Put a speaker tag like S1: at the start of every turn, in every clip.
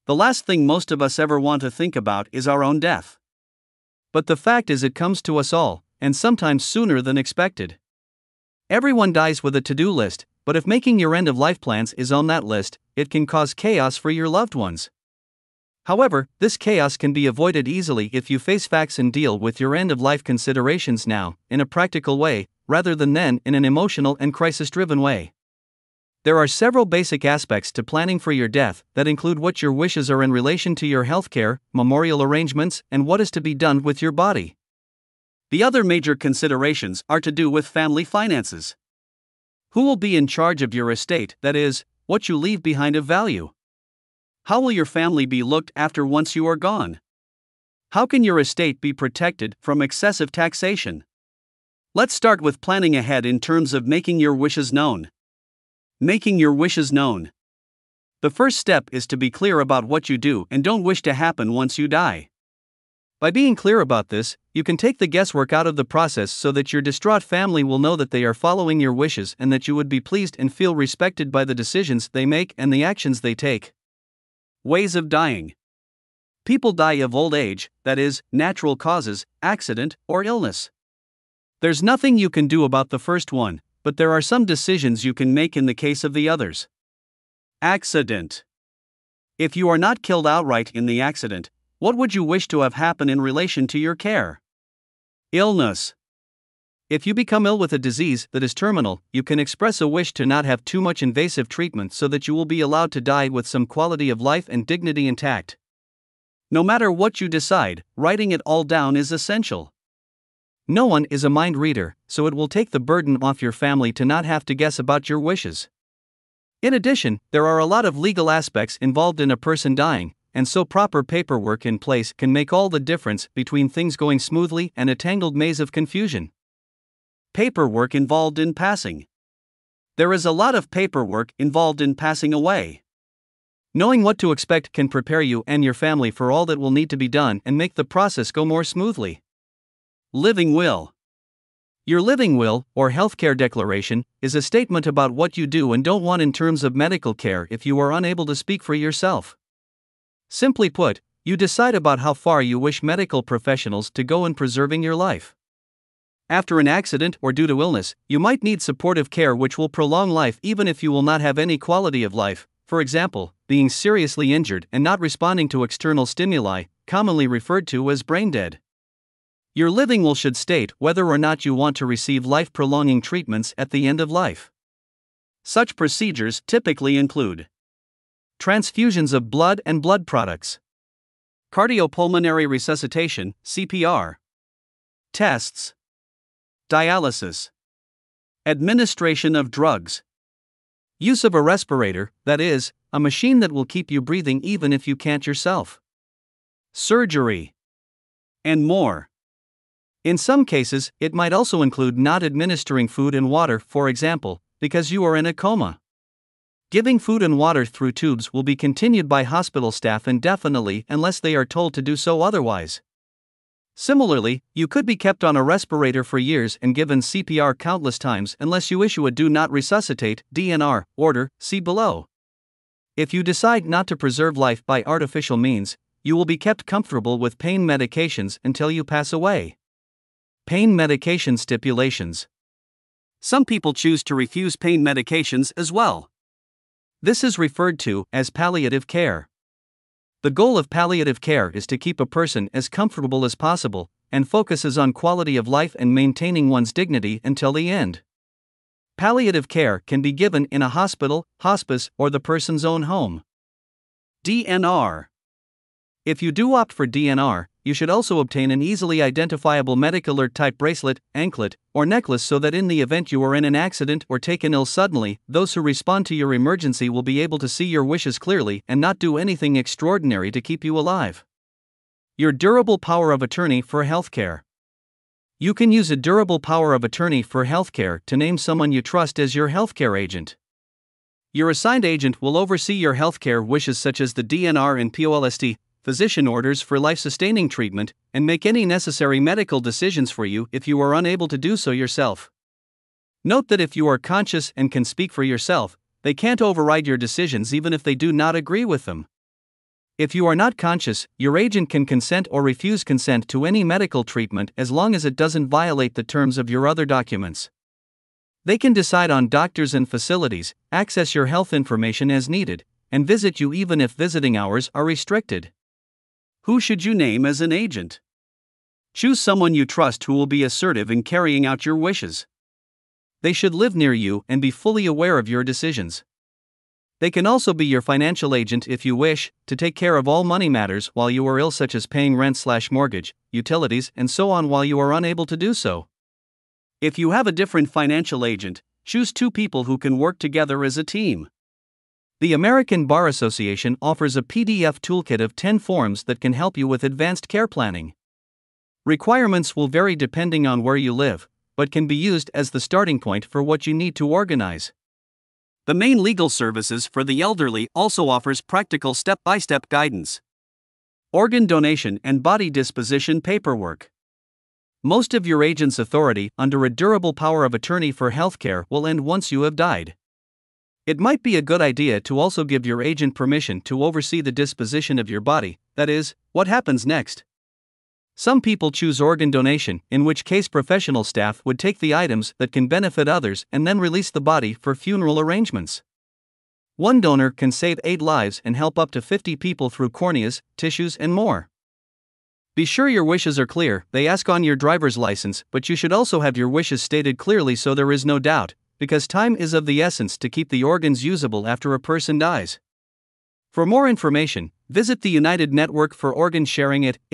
S1: The last thing most of us ever want to think about is our own death. But the fact is, it comes to us all, and sometimes sooner than expected. Everyone dies with a to-do list, but if making your end-of-life plans is on that list, it can cause chaos for your loved ones. However, this chaos can be avoided easily if you face facts and deal with your end-of-life considerations now, in a practical way, rather than then in an emotional and crisis-driven way. There are several basic aspects to planning for your death that include what your wishes are in relation to your healthcare, memorial arrangements, and what is to be done with your body. The other major considerations are to do with family finances. Who will be in charge of your estate, that is, what you leave behind of value? How will your family be looked after once you are gone? How can your estate be protected from excessive taxation? Let's start with planning ahead in terms of making your wishes known. Making your wishes known. The first step is to be clear about what you do and don't wish to happen once you die. By being clear about this, you can take the guesswork out of the process so that your distraught family will know that they are following your wishes and that you would be pleased and feel respected by the decisions they make and the actions they take. Ways of dying. People die of old age, that is, natural causes, accident, or illness. There's nothing you can do about the first one, but there are some decisions you can make in the case of the others. Accident. If you are not killed outright in the accident, what would you wish to have happen in relation to your care? Illness. If you become ill with a disease that is terminal, you can express a wish to not have too much invasive treatment so that you will be allowed to die with some quality of life and dignity intact. No matter what you decide, writing it all down is essential. No one is a mind reader, so it will take the burden off your family to not have to guess about your wishes. In addition, there are a lot of legal aspects involved in a person dying, and so proper paperwork in place can make all the difference between things going smoothly and a tangled maze of confusion. Paperwork involved in passing. There is a lot of paperwork involved in passing away. Knowing what to expect can prepare you and your family for all that will need to be done and make the process go more smoothly. Living will. Your living will, or healthcare declaration, is a statement about what you do and don't want in terms of medical care if you are unable to speak for yourself. Simply put, you decide about how far you wish medical professionals to go in preserving your life. After an accident or due to illness, you might need supportive care which will prolong life even if you will not have any quality of life, for example, being seriously injured and not responding to external stimuli, commonly referred to as brain dead. Your living will should state whether or not you want to receive life-prolonging treatments at the end of life. Such procedures typically include transfusions of blood and blood products, cardiopulmonary resuscitation, CPR, tests, dialysis, administration of drugs, use of a respirator, that is, a machine that will keep you breathing even if you can't yourself, surgery, and more. In some cases, it might also include not administering food and water, for example, because you are in a coma. Giving food and water through tubes will be continued by hospital staff indefinitely unless they are told to do so otherwise. Similarly, you could be kept on a respirator for years and given CPR countless times unless you issue a Do Not Resuscitate (DNR) order, see below. If you decide not to preserve life by artificial means, you will be kept comfortable with pain medications until you pass away. Pain medication stipulations. Some people choose to refuse pain medications as well. This is referred to as palliative care. The goal of palliative care is to keep a person as comfortable as possible, and focuses on quality of life and maintaining one's dignity until the end. Palliative care can be given in a hospital, hospice, or the person's own home. DNR. If you do opt for DNR, you should also obtain an easily identifiable medical alert type bracelet, anklet, or necklace so that in the event you are in an accident or taken ill suddenly, those who respond to your emergency will be able to see your wishes clearly and not do anything extraordinary to keep you alive. Your durable power of attorney for healthcare. You can use a durable power of attorney for healthcare to name someone you trust as your healthcare agent. Your assigned agent will oversee your healthcare wishes such as the DNR and POLST, physician orders for life-sustaining treatment, and make any necessary medical decisions for you if you are unable to do so yourself. Note that if you are conscious and can speak for yourself, they can't override your decisions even if they do not agree with them. If you are not conscious, your agent can consent or refuse consent to any medical treatment as long as it doesn't violate the terms of your other documents. They can decide on doctors and facilities, access your health information as needed, and visit you even if visiting hours are restricted. Who should you name as an agent? Choose someone you trust who will be assertive in carrying out your wishes. They should live near you and be fully aware of your decisions. They can also be your financial agent if you wish, to take care of all money matters while you are ill, such as paying rent/mortgage, utilities, and so on while you are unable to do so. If you have a different financial agent, choose two people who can work together as a team. The American Bar Association offers a PDF toolkit of 10 forms that can help you with advanced care planning. Requirements will vary depending on where you live, but can be used as the starting point for what you need to organize. The Maine Legal Services for the Elderly also offers practical step-by-step guidance. Organ donation and body disposition paperwork. Most of your agent's authority under a durable power of attorney for healthcare will end once you have died. It might be a good idea to also give your agent permission to oversee the disposition of your body, that is, what happens next. Some people choose organ donation, in which case professional staff would take the items that can benefit others and then release the body for funeral arrangements. One donor can save 8 lives and help up to 50 people through corneas, tissues, and more. Be sure your wishes are clear. They ask on your driver's license, but you should also have your wishes stated clearly so there is no doubt, because time is of the essence to keep the organs usable after a person dies. For more information, visit the United Network for Organ Sharing at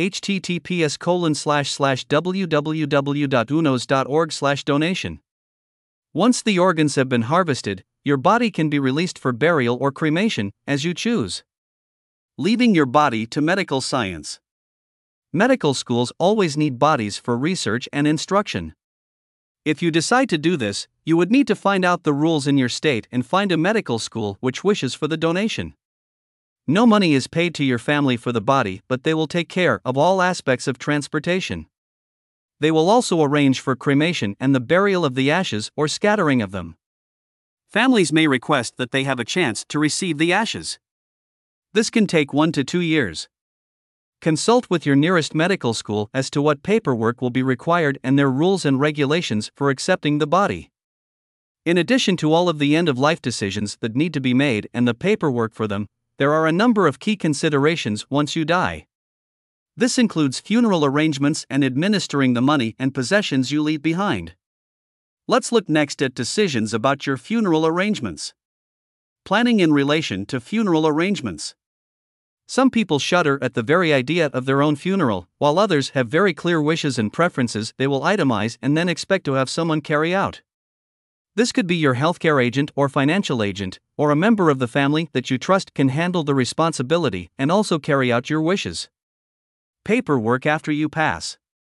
S1: https://www.unos.org/donation. Once the organs have been harvested, your body can be released for burial or cremation, as you choose. Leaving your body to medical science. Medical schools always need bodies for research and instruction. If you decide to do this, you would need to find out the rules in your state and find a medical school which wishes for the donation. No money is paid to your family for the body, but they will take care of all aspects of transportation. They will also arrange for cremation and the burial of the ashes or scattering of them. Families may request that they have a chance to receive the ashes. This can take 1 to 2 years. Consult with your nearest medical school as to what paperwork will be required and their rules and regulations for accepting the body. In addition to all of the end-of-life decisions that need to be made and the paperwork for them, there are a number of key considerations once you die. This includes funeral arrangements and administering the money and possessions you leave behind. Let's look next at decisions about your funeral arrangements. Planning in relation to funeral arrangements. Some people shudder at the very idea of their own funeral, while others have very clear wishes and preferences they will itemize and then expect to have someone carry out. This could be your healthcare agent or financial agent, or a member of the family that you trust can handle the responsibility and also carry out your wishes. Paperwork after you pass.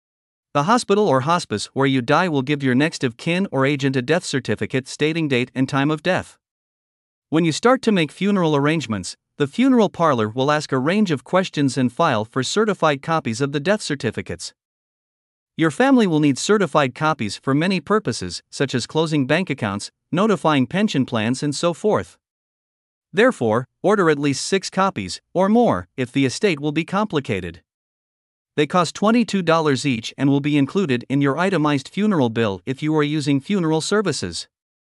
S1: The hospital or hospice where you die will give your next of kin or agent a death certificate stating date and time of death. When you start to make funeral arrangements, the funeral parlor will ask a range of questions and file for certified copies of the death certificates. Your family will need certified copies for many purposes, such as closing bank accounts, notifying pension plans, and so forth. Therefore, order at least 6 copies, or more, if the estate will be complicated. They cost $22 each and will be included in your itemized funeral bill if you are using funeral services.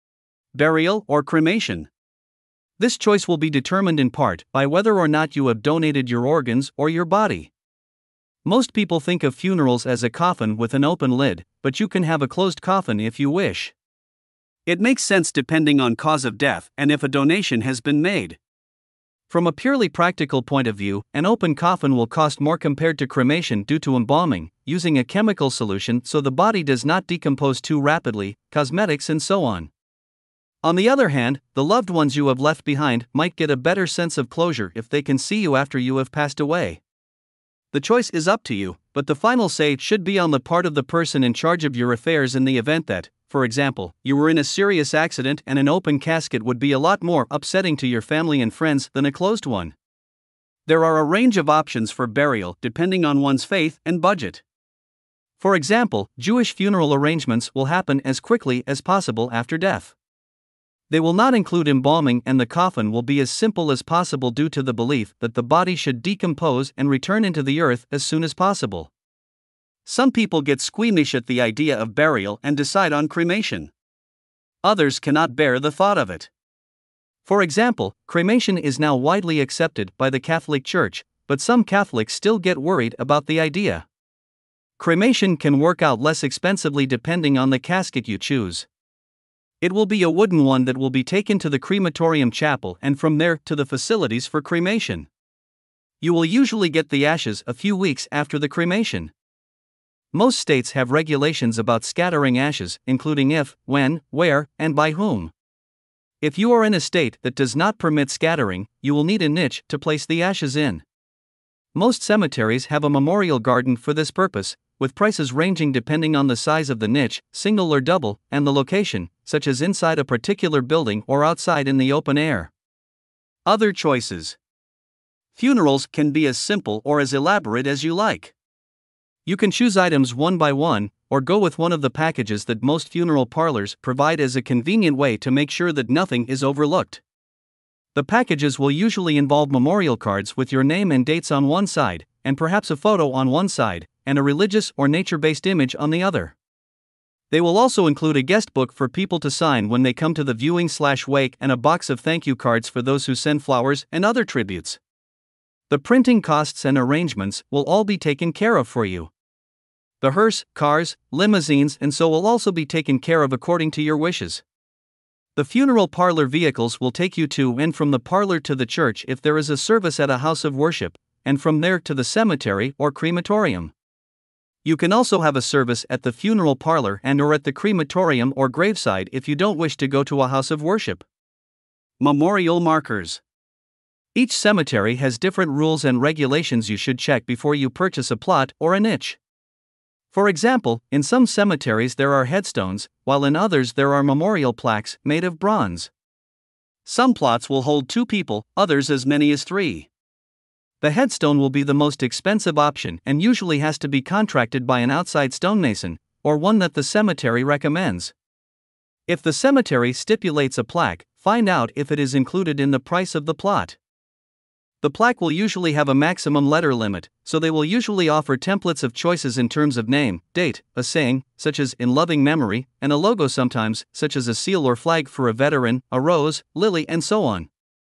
S1: Burial or cremation. This choice will be determined in part by whether or not you have donated your organs or your body. Most people think of funerals as a coffin with an open lid, but you can have a closed coffin if you wish. It makes sense depending on cause of death and if a donation has been made. From a purely practical point of view, an open coffin will cost more compared to cremation due to embalming, using a chemical solution so the body does not decompose too rapidly, cosmetics, and so on. On the other hand, the loved ones you have left behind might get a better sense of closure if they can see you after you have passed away. The choice is up to you, but the final say should be on the part of the person in charge of your affairs in the event that, for example, you were in a serious accident and an open casket would be a lot more upsetting to your family and friends than a closed one. There are a range of options for burial depending on one's faith and budget. For example, Jewish funeral arrangements will happen as quickly as possible after death. They will not include embalming, and the coffin will be as simple as possible due to the belief that the body should decompose and return into the earth as soon as possible. Some people get squeamish at the idea of burial and decide on cremation. Others cannot bear the thought of it. For example, cremation is now widely accepted by the Catholic Church, but some Catholics still get worried about the idea. Cremation can work out less expensively depending on the casket you choose. It will be a wooden one that will be taken to the crematorium chapel and from there to the facilities for cremation. You will usually get the ashes a few weeks after the cremation. Most states have regulations about scattering ashes, including if, when, where, and by whom. If you are in a state that does not permit scattering, you will need a niche to place the ashes in. Most cemeteries have a memorial garden for this purpose, with prices ranging depending on the size of the niche, single or double, and the location, such as inside a particular building or outside in the open air. Other choices. Funerals can be as simple or as elaborate as you like. You can choose items one by one, or go with one of the packages that most funeral parlors provide as a convenient way to make sure that nothing is overlooked. The packages will usually involve memorial cards with your name and dates on one side, and perhaps a photo on one side, and a religious or nature-based image on the other. They will also include a guest book for people to sign when they come to the viewing/wake and a box of thank you cards for those who send flowers and other tributes. The printing costs and arrangements will all be taken care of for you. The hearse, cars, limousines, and so will also be taken care of according to your wishes. The funeral parlor vehicles will take you to and from the parlor to the church if there is a service at a house of worship, and from there to the cemetery or crematorium. You can also have a service at the funeral parlor and/or at the crematorium or graveside if you don't wish to go to a house of worship. Memorial markers. Each cemetery has different rules and regulations you should check before you purchase a plot or a niche. For example, in some cemeteries there are headstones, while in others there are memorial plaques made of bronze. Some plots will hold 2 people, others as many as 3. The headstone will be the most expensive option and usually has to be contracted by an outside stonemason, or one that the cemetery recommends. If the cemetery stipulates a plaque, find out if it is included in the price of the plot. The plaque will usually have a maximum letter limit, so they will usually offer templates of choices in terms of name, date, a saying, such as "in loving memory," and a logo sometimes, such as a seal or flag for a veteran, a rose, lily, and so on.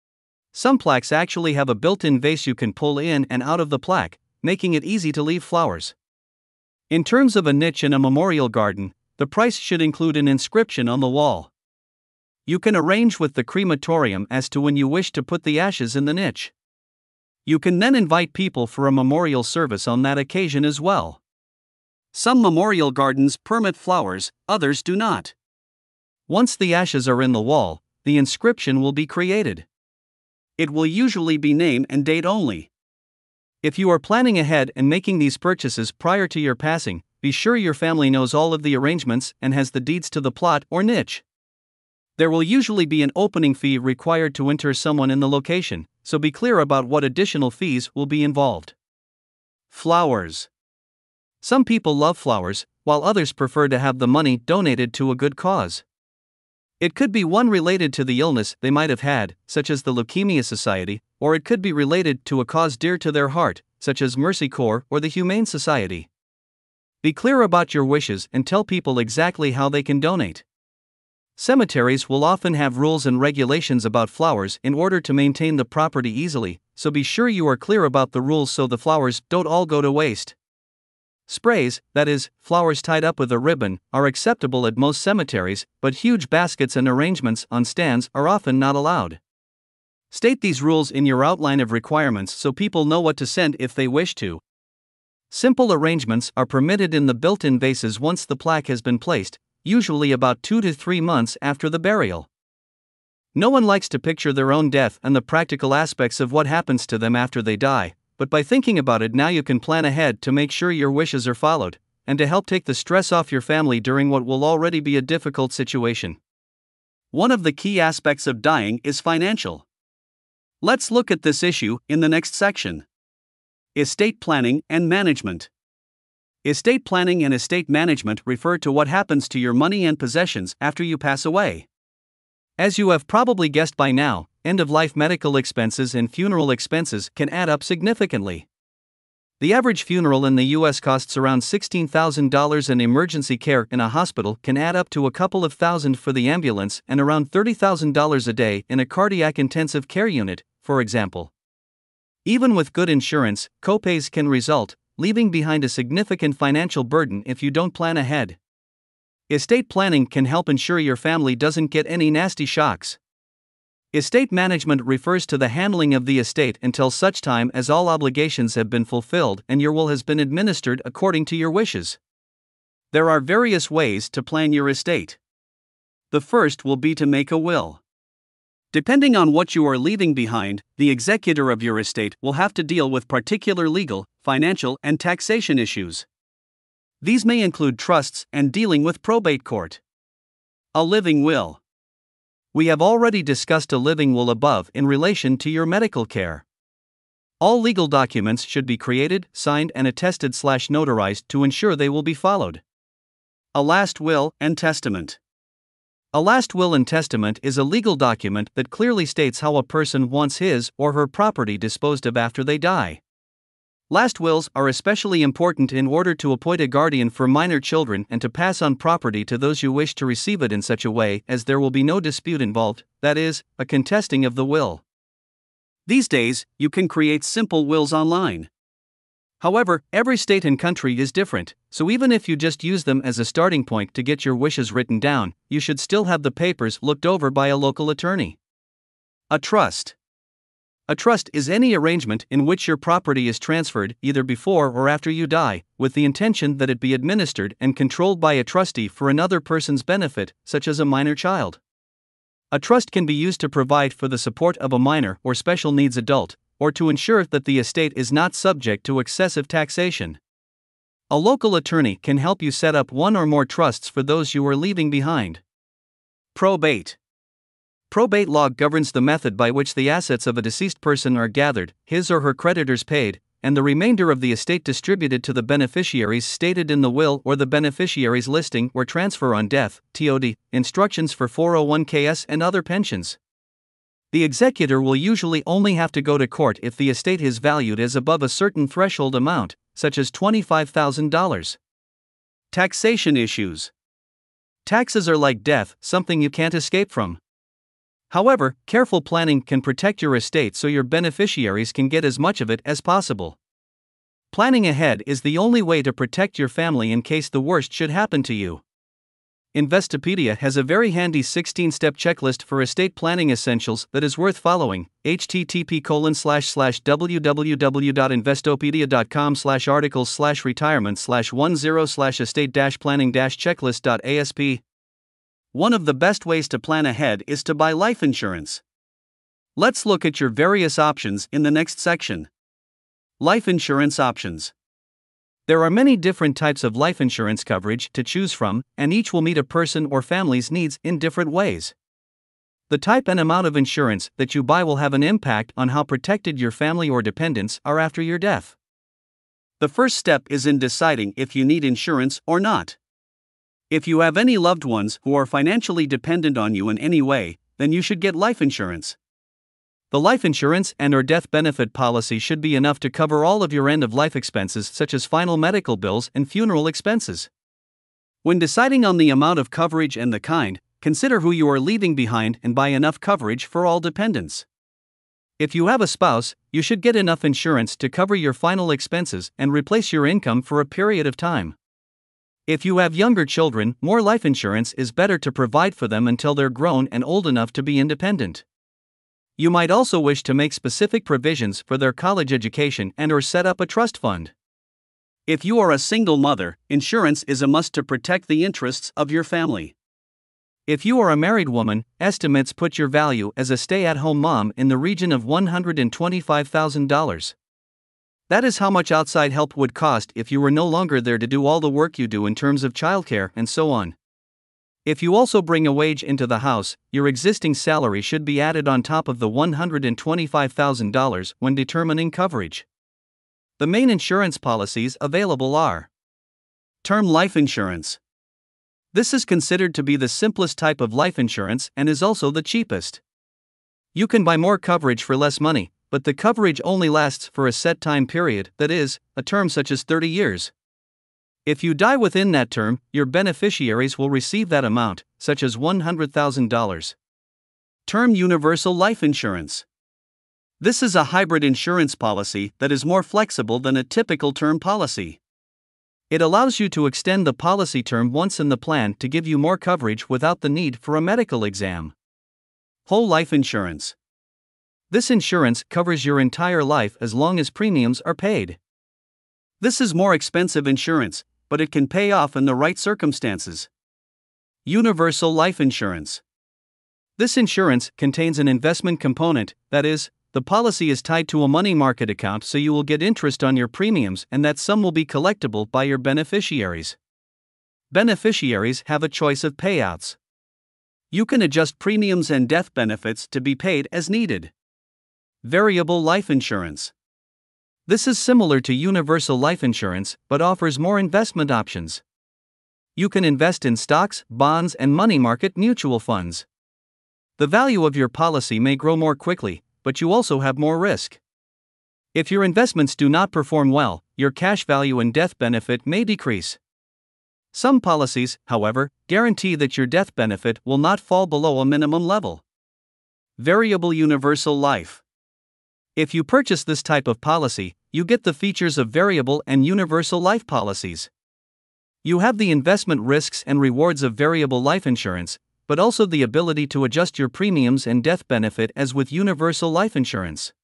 S1: Some plaques actually have a built-in vase you can pull in and out of the plaque, making it easy to leave flowers. In terms of a niche in a memorial garden, the price should include an inscription on the wall. You can arrange with the crematorium as to when you wish to put the ashes in the niche. You can then invite people for a memorial service on that occasion as well. Some memorial gardens permit flowers, others do not. Once the ashes are in the wall, the inscription will be created. It will usually be name and date only. If you are planning ahead and making these purchases prior to your passing, be sure your family knows all of the arrangements and has the deeds to the plot or niche. There will usually be an opening fee required to enter someone in the location, so be clear about what additional fees will be involved. Flowers. Some people love flowers, while others prefer to have the money donated to a good cause. It could be one related to the illness they might have had, such as the Leukemia Society, or it could be related to a cause dear to their heart, such as Mercy Corps or the Humane Society. Be clear about your wishes and tell people exactly how they can donate. Cemeteries will often have rules and regulations about flowers in order to maintain the property easily, so be sure you are clear about the rules so the flowers don't all go to waste. Sprays, that is, flowers tied up with a ribbon, are acceptable at most cemeteries, but huge baskets and arrangements on stands are often not allowed. State these rules in your outline of requirements so people know what to send if they wish to. Simple arrangements are permitted in the built-in vases once the plaque has been placed, usually about 2 to 3 months after the burial. No one likes to picture their own death and the practical aspects of what happens to them after they die, but by thinking about it now you can plan ahead to make sure your wishes are followed, and to help take the stress off your family during what will already be a difficult situation. One of the key aspects of dying is financial. Let's look at this issue in the next section. Estate planning and management. Estate planning and estate management refer to what happens to your money and possessions after you pass away. As you have probably guessed by now, end-of-life medical expenses and funeral expenses can add up significantly. The average funeral in the US costs around $16,000, and emergency care in a hospital can add up to a couple of thousand for the ambulance and around $30,000 a day in a cardiac intensive care unit, for example. Even with good insurance, copays can result, leaving behind a significant financial burden if you don't plan ahead. Estate planning can help ensure your family doesn't get any nasty shocks. Estate management refers to the handling of the estate until such time as all obligations have been fulfilled and your will has been administered according to your wishes. There are various ways to plan your estate. The first will be to make a will. Depending on what you are leaving behind, the executor of your estate will have to deal with particular legal, financial, and taxation issues. These may include trusts and dealing with probate court. A living will. We have already discussed a living will above in relation to your medical care. All legal documents should be created, signed, and attested/notarized to ensure they will be followed. A last will and testament. A last will and testament is a legal document that clearly states how a person wants his or her property disposed of after they die. Last wills are especially important in order to appoint a guardian for minor children and to pass on property to those who wish to receive it in such a way as there will be no dispute involved, that is, a contesting of the will. These days, you can create simple wills online. However, every state and country is different, so even if you just use them as a starting point to get your wishes written down, you should still have the papers looked over by a local attorney. A trust. A trust is any arrangement in which your property is transferred either before or after you die, with the intention that it be administered and controlled by a trustee for another person's benefit, such as a minor child. A trust can be used to provide for the support of a minor or special needs adult, or to ensure that the estate is not subject to excessive taxation. A local attorney can help you set up one or more trusts for those you are leaving behind. Probate. Probate law governs the method by which the assets of a deceased person are gathered, his or her creditors paid, and the remainder of the estate distributed to the beneficiaries stated in the will or the beneficiaries listing or transfer on death, TOD, instructions for 401ks and other pensions. The executor will usually only have to go to court if the estate is valued as above a certain threshold amount, such as $25,000. Taxation issues. Taxes are like death, something you can't escape from. However, careful planning can protect your estate so your beneficiaries can get as much of it as possible. Planning ahead is the only way to protect your family in case the worst should happen to you. Investopedia has a very handy 16-step checklist for estate planning essentials that is worth following. http://www.investopedia.com/articles/retirement/10/estate-planning-checklist.asp. One of the best ways to plan ahead is to buy life insurance. Let's look at your various options in the next section. Life insurance options. There are many different types of life insurance coverage to choose from, and each will meet a person or family's needs in different ways. The type and amount of insurance that you buy will have an impact on how protected your family or dependents are after your death. The first step is in deciding if you need insurance or not. If you have any loved ones who are financially dependent on you in any way, then you should get life insurance. The life insurance and/or death benefit policy should be enough to cover all of your end-of-life expenses such as final medical bills and funeral expenses. When deciding on the amount of coverage and the kind, consider who you are leaving behind and buy enough coverage for all dependents. If you have a spouse, you should get enough insurance to cover your final expenses and replace your income for a period of time. If you have younger children, more life insurance is better to provide for them until they're grown and old enough to be independent. You might also wish to make specific provisions for their college education and/or set up a trust fund. If you are a single mother, insurance is a must to protect the interests of your family. If you are a married woman, estimates put your value as a stay-at-home mom in the region of $125,000. That is how much outside help would cost if you were no longer there to do all the work you do in terms of childcare and so on. If you also bring a wage into the house, your existing salary should be added on top of the $125,000 when determining coverage. The main insurance policies available are: Term life insurance. This is considered to be the simplest type of life insurance and is also the cheapest. You can buy more coverage for less money, but the coverage only lasts for a set time period, that is, a term such as 30 years. If you die within that term, your beneficiaries will receive that amount, such as $100,000. Term Universal Life Insurance. This is a hybrid insurance policy that is more flexible than a typical term policy. It allows you to extend the policy term once in the plan to give you more coverage without the need for a medical exam. Whole life insurance. This insurance covers your entire life as long as premiums are paid. This is more expensive insurance, but it can pay off in the right circumstances. Universal life insurance. This insurance contains an investment component, that is, the policy is tied to a money market account so you will get interest on your premiums and that sum will be collectible by your beneficiaries. Beneficiaries have a choice of payouts. You can adjust premiums and death benefits to be paid as needed. Variable life insurance. This is similar to universal life insurance but offers more investment options. You can invest in stocks, bonds, and money market mutual funds. The value of your policy may grow more quickly, but you also have more risk. If your investments do not perform well, your cash value and death benefit may decrease. Some policies, however, guarantee that your death benefit will not fall below a minimum level. Variable universal life. If you purchase this type of policy, you get the features of variable and universal life policies. You have the investment risks and rewards of variable life insurance, but also the ability to adjust your premiums and death benefit as with universal life insurance.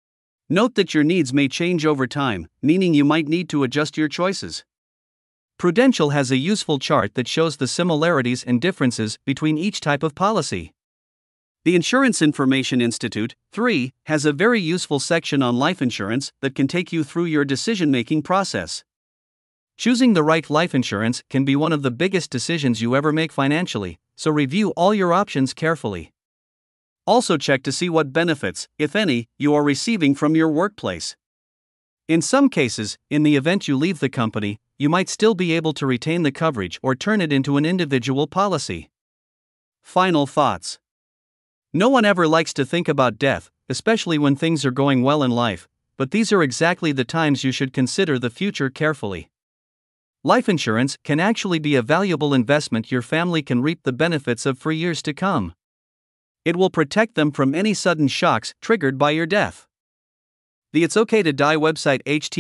S1: Note that your needs may change over time, meaning you might need to adjust your choices. Prudential has a useful chart that shows the similarities and differences between each type of policy. The Insurance Information Institute, 3, has a very useful section on life insurance that can take you through your decision-making process. Choosing the right life insurance can be one of the biggest decisions you ever make financially, so review all your options carefully. Also check to see what benefits, if any, you are receiving from your workplace. In some cases, in the event you leave the company, you might still be able to retain the coverage or turn it into an individual policy. Final thoughts. No one ever likes to think about death, especially when things are going well in life, but these are exactly the times you should consider the future carefully. Life insurance can actually be a valuable investment your family can reap the benefits of for years to come. It will protect them from any sudden shocks triggered by your death. The It's Okay to Die website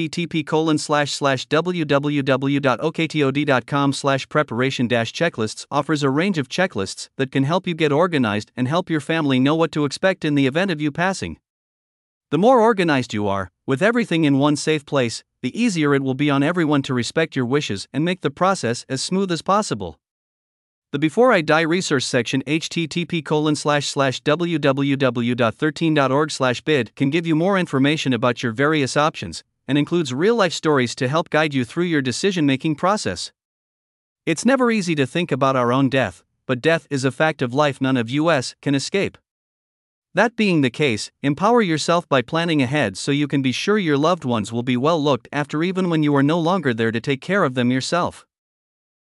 S1: http://www.oktod.com/preparation-checklists offers a range of checklists that can help you get organized and help your family know what to expect in the event of you passing. The more organized you are, with everything in one safe place, the easier it will be on everyone to respect your wishes and make the process as smooth as possible. The Before I Die resource section http://www.13.org/bid can give you more information about your various options, and includes real-life stories to help guide you through your decision-making process. It's never easy to think about our own death, but death is a fact of life none of us can escape. That being the case, empower yourself by planning ahead so you can be sure your loved ones will be well looked after even when you are no longer there to take care of them yourself.